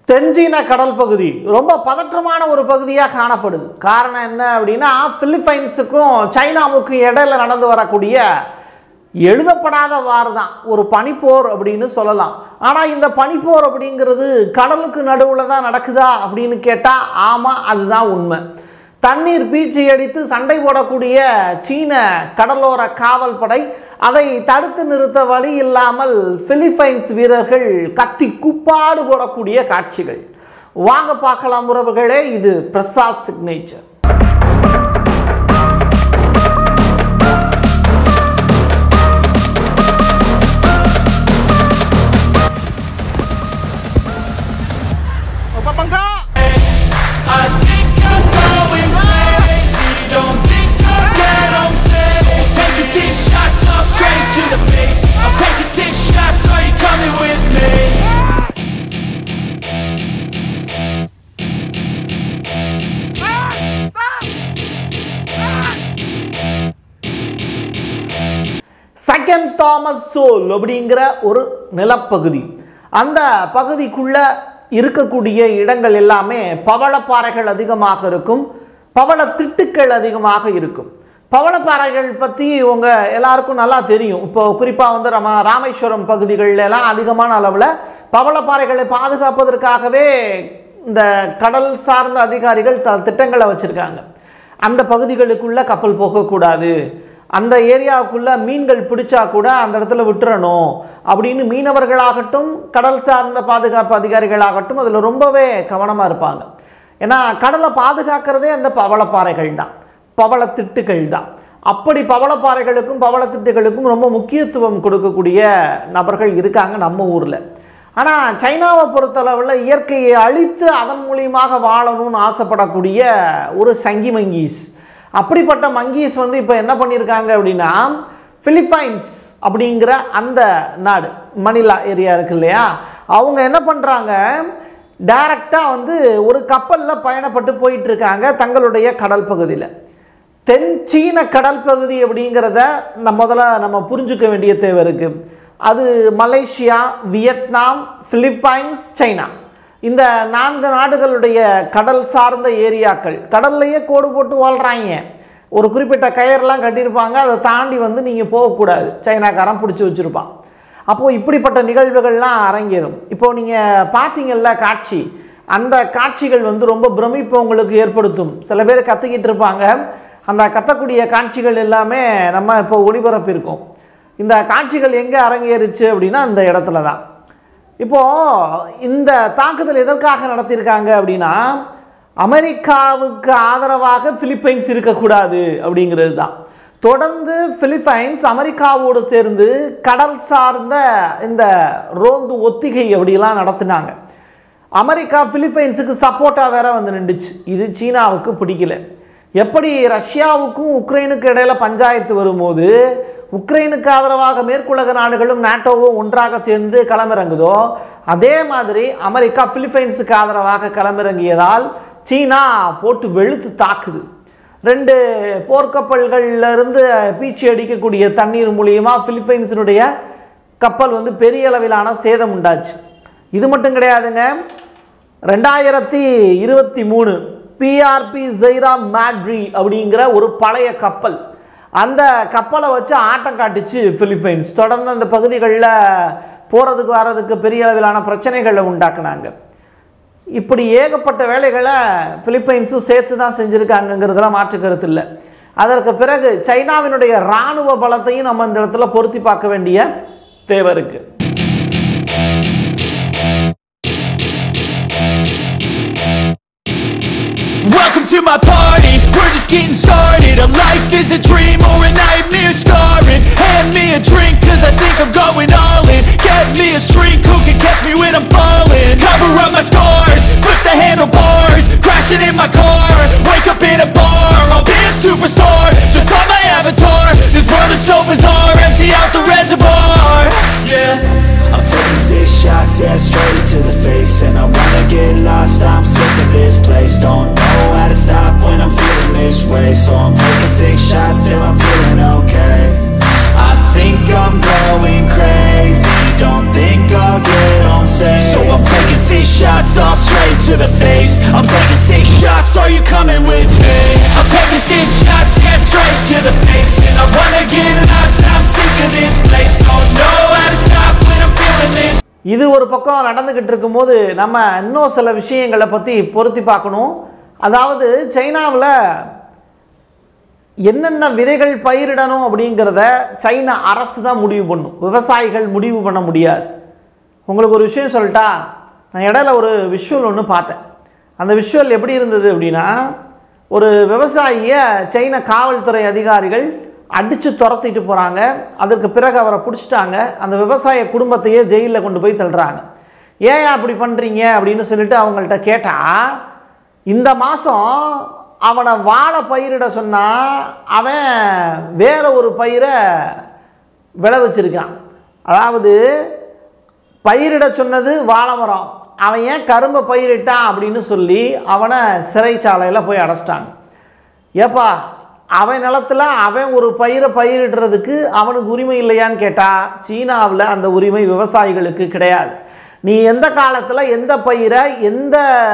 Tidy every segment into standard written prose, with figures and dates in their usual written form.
தென்சீன கடல் பகுதி ரொம்ப பதற்றமான ஒரு பகுதியாக காணப்படுது. காரணம் என்ன அப்படின்னா, பிலிப்பைன்ஸுக்கும் சைனாவுக்கும் இடையில நடந்து வரக்கூடிய எழுதப்படாத வார் தான், ஒரு பனிப்போர் அப்படின்னு சொல்லலாம். ஆனால் இந்த பனிப்போர் அப்படிங்கிறது கடலுக்கு நடுவில் தான் நடக்குதா அப்படின்னு கேட்டால் ஆமாம், அதுதான் உண்மை. தண்ணீர் பீச்சி அடித்து சண்டை போடக்கூடிய சீன கடலோர காவல் படை, அதை தடுத்து நிறுத்த வழி இல்லாமல் பிலிப்பைன்ஸ் வீரர்கள் கத்தி குப்பாடு போடக்கூடிய காட்சிகள். வாங்க பார்க்கலாம் உறவுகளே, இது Prasad signature. Second Thomas Shoal அப்படிங்கிற ஒரு நிலப்பகுதி. அந்த பகுதிக்குள்ள இருக்கக்கூடிய இடங்கள் எல்லாமே பவளப்பாறைகள் அதிகமாக இருக்கும், பவளத்திட்டுக்கள் அதிகமாக இருக்கும். பவளப்பாறைகள் பற்றி உங்க எல்லாருக்கும் நல்லா தெரியும். இப்போ குறிப்பாக வந்து ராமேஸ்வரம் பகுதிகளில் எல்லாம் அதிகமான அளவில் பவளப்பாறைகளை பாதுகாப்பதற்காகவே இந்த கடல் சார்ந்த அதிகாரிகள் திட்டங்களை வச்சிருக்காங்க. அந்த பகுதிகளுக்குள்ள கப்பல் போகக்கூடாது, அந்த ஏரியாவுக்குள்ள மீன்கள் பிடிச்சா கூட அந்த இடத்துல விட்டுறணும் அப்படின்னு மீனவர்களாகட்டும் கடல் சார்ந்த பாதுகாப்பு அதிகாரிகளாகட்டும் அதில் ரொம்பவே கவனமாக இருப்பாங்க. ஏன்னா கடலை பாதுகாக்கிறதே அந்த பவளப்பாறைகள் தான், பவளத்திட்டுகள் தான். அப்படி பவளப்பாறைகளுக்கும் பவளத்திட்டுகளுக்கும் ரொம்ப முக்கியத்துவம் கொடுக்கக்கூடிய நபர்கள் இருக்காங்க நம்ம ஊரில். ஆனால் சைனாவை பொறுத்தளவில் இயற்கையை அழித்து அதன் மூலியமாக வாழணும்னு ஆசைப்படக்கூடிய ஒரு சங்கி மங்கீஸ். அப்படிப்பட்ட மங்கீஸ் வந்து இப்போ என்ன பண்ணியிருக்காங்க அப்படின்னா, பிலிப்பைன்ஸ் அப்படிங்கிற அந்த நாடு, மணிலா ஏரியா இருக்கு இல்லையா, அவங்க என்ன பண்ணுறாங்க, டைரக்டாக வந்து ஒரு கப்பலில் பயணப்பட்டு போயிட்டு இருக்காங்க தங்களுடைய கடல் பகுதியில். தென் சீன கடல் பகுதி அப்படிங்கிறத முதல்ல நம்ம புரிஞ்சுக்க வேண்டிய தேவை இருக்குது. அது மலேசியா, வியட்நாம், பிலிப்பைன்ஸ், சைனா, இந்த 4 நாடுகளுடைய கடல் சார்ந்த ஏரியாக்கள். கடல்லையே கோடு போட்டு வாழ்கிறாங்க, ஒரு குறிப்பிட்ட கயிறெல்லாம் கட்டியிருப்பாங்க, அதை தாண்டி வந்து நீங்கள் போகக்கூடாது, சைனாக்காரன் பிடிச்சி வச்சுருப்பான். அப்போது இப்படிப்பட்ட நிகழ்வுகள்லாம் அரங்கேறும். இப்போது நீங்கள் பார்த்தீங்கல்ல காட்சி, அந்த காட்சிகள் வந்து ரொம்ப பிரமிப்பை உங்களுக்கு ஏற்படுத்தும். சில பேர் கற்றுக்கிட்டு இருப்பாங்க, அந்த கத்தக்கூடிய காட்சிகள் எல்லாமே நம்ம இப்போ ஒளிபரப்பியிருக்கோம். இந்த காட்சிகள் எங்கே அரங்கேறிச்சு அப்படின்னா இந்த இடத்துல தான். இப்போது இந்த தாக்குதல் எதற்காக நடத்தியிருக்காங்க அப்படின்னா, அமெரிக்காவுக்கு ஆதரவாக பிலிப்பைன்ஸ் இருக்கக்கூடாது அப்படிங்கிறது தான். தொடர்ந்து பிலிப்பைன்ஸ் அமெரிக்காவோடு சேர்ந்து கடல் சார்ந்த இந்த ரோந்து ஒத்திகை அப்படிலாம் நடத்தினாங்க. அமெரிக்கா பிலிப்பைன்ஸுக்கு சப்போர்ட்டாக வேற வந்து நின்றுச்சு. இது சீனாவுக்கு பிடிக்கல. எப்படி ரஷ்யாவுக்கும் உக்ரைனுக்கு இடையில பஞ்சாயத்து வரும்போது உக்ரைனுக்கு ஆதரவாக மேற்குலக நாடுகளும் நாட்டோவும் ஒன்றாக சேர்ந்து களமிறங்குதோ, அதே மாதிரி அமெரிக்கா பிலிப்பைன்ஸுக்கு ஆதரவாக களமிறங்கியதால் சீனா போட்டு வெளுத்து தாக்குது. 2 போர்க்கப்பல்களிலிருந்து பீச்சி அடிக்கக்கூடிய தண்ணீர் மூலியமாக பிலிப்பைன்ஸினுடைய கப்பல் வந்து பெரிய அளவிலான சேதம் உண்டாச்சு. இது மட்டும் கிடையாதுங்க, 2023 பிஆர்பி ஜெய்ரா மேட்ரி அப்படிங்கிற ஒரு பழைய கப்பல், அந்த கப்பலை வச்சு ஆட்டம் காட்டுச்சு பிலிப்பைன்ஸ். தொடர்ந்து அந்த பகுதிகளில் போகிறதுக்கு வர்றதுக்கு பெரிய அளவிலான பிரச்சனைகளை உண்டாக்குனாங்க. இப்படி ஏகப்பட்ட வேலைகளை பிலிப்பைன்ஸும் சேர்த்து தான் செஞ்சுருக்காங்கங்கிறதுலாம் மாற்று கருத்து இல்லை. அதற்கு பிறகு சைனாவினுடைய இராணுவ பலத்தையும் நம்ம இந்த இடத்துல பொருத்தி பார்க்க வேண்டிய தேவை இருக்குது. Welcome to my party, we're just getting started. A life is a dream or a nightmare scarring. Hand me a drink cause I think I'm going all in. Get me a shrink who can catch me when I'm falling. Cover up my scars, flip the handlebars, crashing in my car, wake up in a bar. I'll be a superstar, just on my avatar. This world is so bizarre, empty out the reservoir. Yeah, I'm taking 6 shots, yeah, straight to the face. And I wanna get lost, I'm sick of this place. Don't know how to stop when I'm feeling this way. So I'm taking 6 shots till I'm feeling okay. I think I'm going crazy, don't think I'll get on safe. So I'm taking 6 shots all straight to the face. I'm taking 6 shots, are you coming with me? I'm taking 6 shots, yeah, straight to the face. And I wanna get lost, I'm sick of this place. Don't know how to stop when I'm feeling this. இது ஒரு பக்கம் நடந்துகிட்டு இருக்கும்போது நம்ம இன்னும் சில விஷயங்களை பற்றி பொருத்தி பார்க்கணும். அதாவது சைனாவில் என்னென்ன விதைகள் பயிரிடணும் அப்படிங்கிறத சைனா அரசு தான் முடிவு பண்ணும், விவசாயிகள் முடிவு பண்ண முடியாது. உங்களுக்கு ஒரு விஷயம் சொல்லிட்டா, நான் இடையில ஒரு விஷுவல் ஒன்று பார்த்தேன். அந்த விஷுவல் எப்படி இருந்தது அப்படின்னா, ஒரு விவசாயியை சைனா காவல்துறை அதிகாரிகள் அடித்து துரத்திட்டு போகிறாங்க. அதற்கு பிறகு அவரை பிடிச்சிட்டாங்க. அந்த விவசாய குடும்பத்தையே ஜெயிலில் கொண்டு போய் தள்ளுறாங்க. ஏன் அப்படி பண்ணுறீங்க அப்படின்னு சொல்லிட்டு அவங்கள்ட்ட கேட்டால், இந்த மாதம் அவனை வாழை பயிரிட சொன்னால் அவன் வேற ஒரு பயிரை விளைவிச்சிருக்கான். அதாவது பயிரிட சொன்னது வாழை மரம், அவன் ஏன் கரும்பை பயிரிட்டான் அப்படின்னு சொல்லி அவனை சிறைச்சாலையில் போய் அடைச்சிட்டாங்க. ஏப்பா, அவன் நிலத்தில் அவன் ஒரு பயிரை பயிரிடுறதுக்கு அவனுக்கு உரிமை இல்லையான்னு கேட்டால், சீனாவில் அந்த உரிமை விவசாயிகளுக்கு கிடையாது. நீ எந்த காலத்தில் எந்த பயிரை எந்த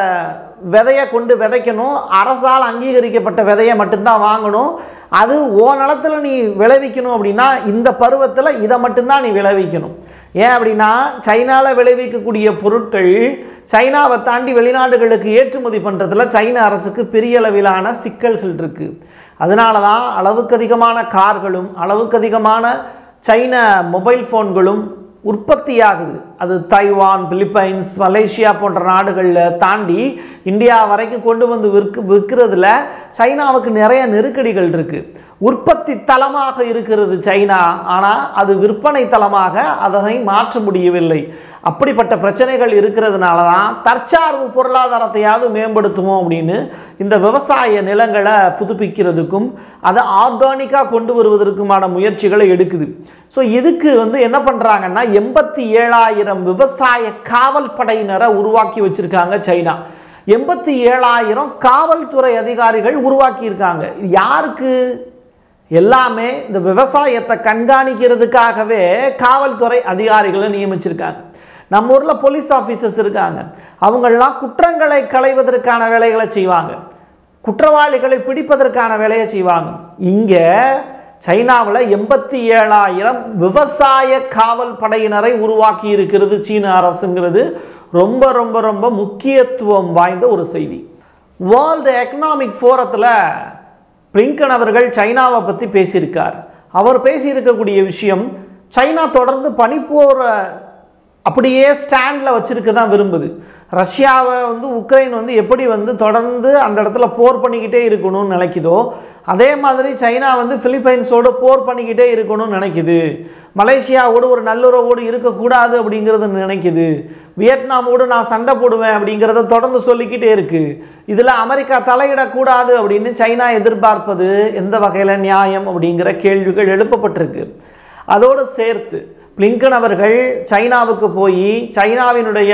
விதையை கொண்டு விதைக்கணும், அரசால் அங்கீகரிக்கப்பட்ட விதையை மட்டும்தான் வாங்கணும். அது ஓ நிலத்தில் நீ விளைவிக்கணும் அப்படின்னா இந்த பருவத்தில் இதை மட்டும்தான் நீ விளைவிக்கணும். ஏன் அப்படின்னா சைனாவில் விளைவிக்கக்கூடிய பொருட்கள் சைனாவை தாண்டி வெளிநாடுகளுக்கு ஏற்றுமதி பண்ணுறதுல சைனா அரசுக்கு பெரிய அளவிலான சிக்கல்கள் இருக்குது. அதனால தான் அளவுக்கு அதிகமான கார்களும் அளவுக்கு அதிகமான சைன மொபைல் ஃபோன்களும் உற்பத்தியாகுது. அது தைவான், பிலிப்பைன்ஸ், மலேசியா போன்ற நாடுகளில் தாண்டி இந்தியா வரைக்கும் கொண்டு வந்து விற்கிறதுல சைனாவுக்கு நிறைய நெருக்கடிகள் இருக்குது. உற்பத்தி தளமாக இருக்கிறது சைனா, ஆனால் அது விற்பனை தளமாக அதனை மாற்ற முடியவில்லை. அப்படிப்பட்ட பிரச்சனைகள் இருக்கிறதுனால தான் தற்சார்பு பொருளாதாரத்தையாவது மேம்படுத்துவோம் அப்படின்னு இந்த விவசாய நிலங்களை புதுப்பிக்கிறதுக்கும் அதை ஆர்கானிக்காக கொண்டு வருவதற்குமான முயற்சிகளை எடுக்குது. ஸோ இதுக்கு என்ன பண்ணுறாங்கன்னா 87,000 விவசாய காவல் படையினரை உருவாக்கி வச்சுருக்காங்க சைனா. 87,000 காவல்துறை அதிகாரிகள் உருவாக்கியிருக்காங்க. இது யாருக்கு? எல்லாமே இந்த விவசாயத்தை கண்காணிக்கிறதுக்காகவே காவல்துறை அதிகாரிகளை நியமிச்சிருக்காங்க. நம்ம ஊரில் போலீஸ் ஆஃபீஸர்ஸ் இருக்காங்க. அவங்கெல்லாம் குற்றங்களை களைவதற்கான வேலைகளை செய்வாங்க, குற்றவாளிகளை பிடிப்பதற்கான வேலையை செய்வாங்க. இங்கே சைனாவில் 87,000 விவசாய காவல் படையினரை உருவாக்கி இருக்கிறது சீன அரசுங்கிறது ரொம்ப ரொம்ப ரொம்ப முக்கியத்துவம் வாய்ந்த ஒரு செய்தி. வேர்ல்டு எக்கனாமிக் ஃபோரத்தில் பிளிங்கன் அவர்கள் சைனாவை பற்றி பேசியிருக்கார். அவர் பேசியிருக்கக்கூடிய விஷயம், சைனா தொடர்ந்து பனிப்போரை அப்படியே ஸ்டாண்டில் வச்சிருக்க தான் விரும்புது. ரஷ்யாவை உக்ரைன் எப்படி தொடர்ந்து அந்த இடத்துல போர் பண்ணிக்கிட்டே இருக்கணும்னு நினைக்குதோ, அதே மாதிரி சைனா பிலிப்பைன்ஸோடு போர் பண்ணிக்கிட்டே இருக்கணும்னு நினைக்குது. மலேசியாவோடு ஒரு நல்லுறவோடு இருக்கக்கூடாது அப்படிங்கிறது நினைக்குது. வியட்நாமோடு நான் சண்டை போடுவேன் அப்படிங்கிறத தொடர்ந்து சொல்லிக்கிட்டே இருக்குது. இதில் அமெரிக்கா தலையிடக்கூடாது அப்படின்னு சைனா எதிர்பார்ப்பது எந்த வகையில் நியாயம் அப்படிங்கிற கேள்விகள் எழுப்பப்பட்டிருக்கு. அதோடு சேர்த்து பிளிங்கன் அவர்கள் சைனாவுக்கு போய் சைனாவினுடைய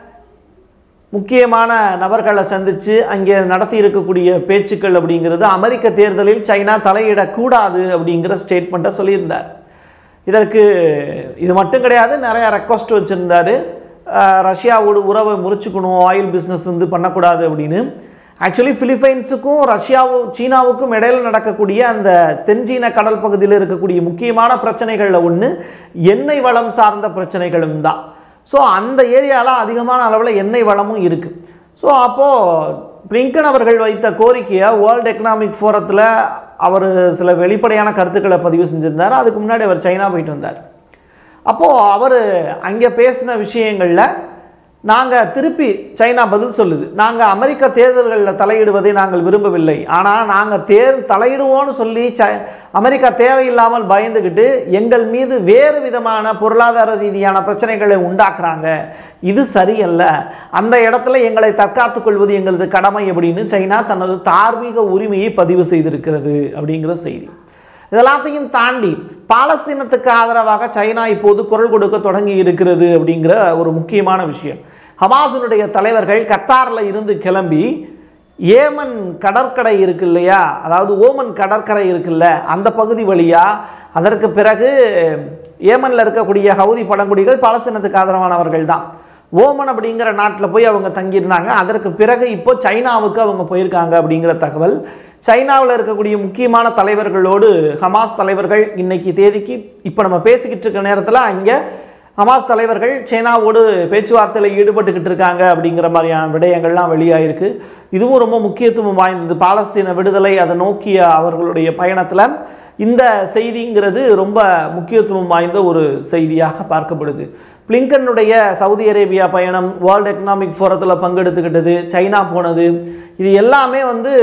முக்கியமான நபர்களை சந்தித்து அங்கே நடத்தி இருக்கக்கூடிய பேச்சுக்கள் அப்படிங்கிறது அமெரிக்க தேர்தலில் சைனா தலையிடக்கூடாது அப்படிங்கிற ஸ்டேட்மெண்ட்டை சொல்லியிருந்தார். இதற்கு இது மட்டும் கிடையாது, நிறையா ரெக்வஸ்ட் வச்சுருந்தார். ரஷ்யாவோட உறவை முறிச்சுக்கணும், ஆயில் பிஸ்னஸ் பண்ணக்கூடாது அப்படின்னு. ஆக்சுவலி பிலிப்பைன்ஸுக்கும் சீனாவுக்கும் இடையில நடக்கக்கூடிய அந்த தென்சீன கடல் பகுதியில் இருக்கக்கூடிய முக்கியமான பிரச்சனைகளில் ஒன்று எண்ணெய் வளம் சார்ந்த பிரச்சனைகளும் தான். ஸோ அந்த ஏரியாவில் அதிகமான அளவில் எண்ணெய் வளமும் இருக்குது. ஸோ அப்போது பிளிங்கன் அவர்கள் வைத்த கோரிக்கையை வேர்ல்டு எக்கனாமிக் ஃபோரத்தில் அவர் சில வெளிப்படையான கருத்துக்களை பதிவு செஞ்சுருந்தார். அதுக்கு முன்னாடி அவர் சைனா போயிட்டு வந்தார். அப்போது அவர் அங்கே பேசின விஷயங்களில் நாங்கள் திருப்பி சைனா பதில் சொல்லுது, நாங்கள் அமெரிக்க தேர்தல்களில் தலையிடுவதை நாங்கள் விரும்பவில்லை, ஆனால் நாங்கள் தலையிடுவோன்னு சொல்லி அமெரிக்கா தேவையில்லாமல் பயந்துக்கிட்டு எங்கள் மீது வேறு விதமான பொருளாதார ரீதியான பிரச்சனைகளை உண்டாக்குறாங்க, இது சரியல்ல, அந்த இடத்துல எங்களை தற்காத்துக் கொள்வது எங்களது கடமை அப்படின்னு சைனா தனது தார்மீக உரிமையை பதிவு செய்திருக்கிறது அப்படிங்கிற செய்தி. இதெல்லாத்தையும் தாண்டி பாலஸ்தீனத்துக்கு ஆதரவாக சைனா இப்போது குரல் கொடுக்க தொடங்கி இருக்கிறது அப்படிங்கிற ஒரு முக்கியமான விஷயம். ஹமாஸினுடைய தலைவர்கள் கத்தாரில் இருந்து கிளம்பி ஏமன் கடற்கரை இருக்கு இல்லையா, அதாவது ஓமன் கடற்கரை இருக்குல்ல, அந்த பகுதி வழியாக அதற்கு பிறகு ஏமனில் இருக்கக்கூடிய ஹவுதி பழங்குடிகள் பாலஸ்தீனத்துக்கு ஆதரவானவர்கள் தான். ஓமன் அப்படிங்கிற நாட்டில் போய் அவங்க தங்கியிருந்தாங்க. அதற்கு பிறகு இப்போ சைனாவுக்கு அவங்க போயிருக்காங்க அப்படிங்கிற தகவல். சைனாவில் இருக்கக்கூடிய முக்கியமான தலைவர்களோடு ஹமாஸ் தலைவர்கள் இன்னைக்கு தேதிக்கு இப்போ நம்ம பேசிக்கிட்டு இருக்க நேரத்தில் அங்கே ஹமாஸ் தலைவர்கள் சைனாவோடு பேச்சுவார்த்தையில் ஈடுபட்டுக்கிட்டு இருக்காங்க அப்படிங்கிற மாதிரியான விடயங்கள்லாம் வெளியாயிருக்கு. இதுவும் ரொம்ப முக்கியத்துவம் வாய்ந்தது. பாலஸ்தீன விடுதலை அதை நோக்கிய அவர்களுடைய பயணத்தில் இந்த செய்திங்கிறது ரொம்ப முக்கியத்துவம் வாய்ந்த ஒரு செய்தியாக பார்க்கப்படுது. பிளிங்கனுடைய சவுதி அரேபியா பயணம், வேர்ல்டு எக்கனாமிக் ஃபோரத்தில் பங்கெடுத்துக்கிட்டது, சைனா போனது, இது எல்லாமே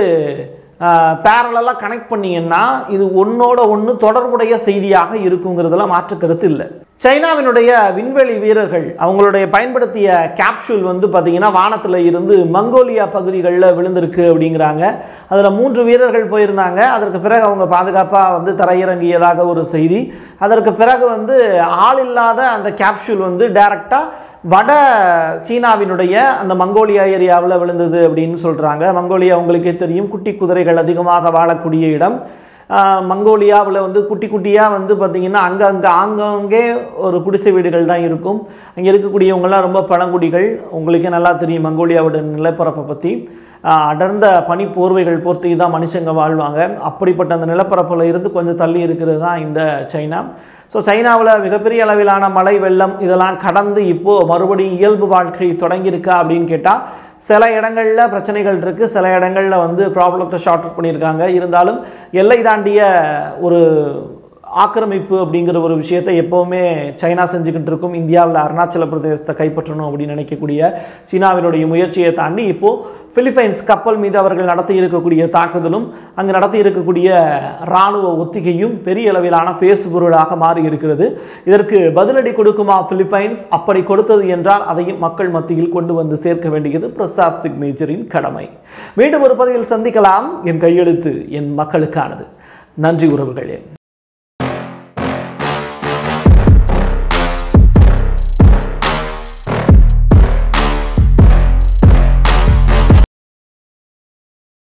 பேரலாக கனெக்ட் பண்ணிங்கன்னா இது ஒன்னோட ஒன்று தொடர்புடைய செய்தியாக இருக்குங்கிறதுல மாற்று கருத்து இல்லை. சைனாவினுடைய விண்வெளி வீரர்கள் அவங்களுடைய பயன்படுத்திய கேப்சூல் பார்த்தீங்கன்னா வானத்தில் இருந்து மங்கோலியா பகுதிகளில் விழுந்திருக்கு அப்படிங்கிறாங்க. அதில் 3 வீரர்கள் போயிருந்தாங்க. அதற்கு பிறகு அவங்க பாதுகாப்பாக தரையிறங்கியதாக ஒரு செய்தி. அதற்கு பிறகு ஆள் இல்லாத அந்த கேப்சூல் டைரக்டாக வட சீனாவினுடைய அந்த மங்கோலியா ஏரியாவில் விழுந்தது அப்படின்னு சொல்கிறாங்க. மங்கோலியா உங்களுக்கே தெரியும், குட்டி குதிரைகள் அதிகமாக வாழக்கூடிய இடம். மங்கோலியாவில் குட்டி குட்டியாக பார்த்திங்கன்னா ஆங்காங்கே ஒரு குடிசை வீடுகள் தான் இருக்கும். அங்கே இருக்கக்கூடியவங்களாம் ரொம்ப பழங்குடிகள். உங்களுக்கே நல்லா தெரியும் மங்கோலியாவோட நிலப்பரப்பை பற்றி. அடர்ந்த பனி போர்வைகள் போர்த்தி தான் மனுஷங்க வாழ்வாங்க. அப்படிப்பட்ட அந்த நிலப்பரப்பில் இருந்து கொஞ்சம் தள்ளி இருக்கிறது தான் இந்த சைனா. ஸோ சைனாவில் மிகப்பெரிய அளவிலான மழை வெள்ளம் இதெல்லாம் கடந்து இப்போது மறுபடியும் இயல்பு வாழ்க்கை தொடங்கியிருக்கா அப்படின்னு கேட்டால் சில இடங்களில் பிரச்சனைகள் இருக்குது, சில இடங்களில் ப்ராப்ளத்தை ஷார்ட் அவுட் பண்ணியிருக்காங்க. இருந்தாலும் எல்லை தாண்டிய ஒரு ஆக்கிரமிப்பு அப்படிங்கிற ஒரு விஷயத்தை எப்போவுமே சைனா செஞ்சுக்கிட்டு இருக்கும். இந்தியாவில் அருணாச்சல பிரதேசத்தை கைப்பற்றணும் அப்படின்னு நினைக்கக்கூடிய சீனாவினுடைய முயற்சியை தாண்டி இப்போது பிலிப்பைன்ஸ் கப்பல் மீது அவர்கள் நடத்தி இருக்கக்கூடிய தாக்குதலும் அங்கு நடத்தி இருக்கக்கூடிய இராணுவ ஒத்திகையும் பெரிய அளவிலான பேசுபொருளாக மாறி இருக்கிறது. இதற்கு பதிலடி கொடுக்குமா பிலிப்பைன்ஸ்? அப்படி கொடுத்தது என்றால் அதையும் மக்கள் மத்தியில் கொண்டு வந்து சேர்க்க வேண்டியது பிரசாத் சிக்னேச்சரின் கடமை. மீண்டும் ஒரு பதிவில் சந்திக்கலாம். என் கையெழுத்து என் மக்களுக்கானது. நன்றி உறவுகளே.